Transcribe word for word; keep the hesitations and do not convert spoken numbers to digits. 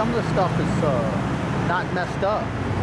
some of the stuff is uh, not messed up.